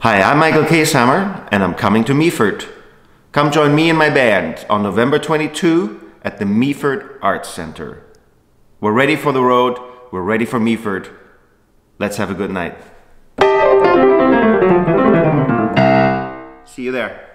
Hi, I'm Michael Kaeshammer and I'm coming to Meaford. Come join me and my band on November 22 at the Meaford Arts Center. We're ready for the road, we're ready for Meaford. Let's have a good night. See you there.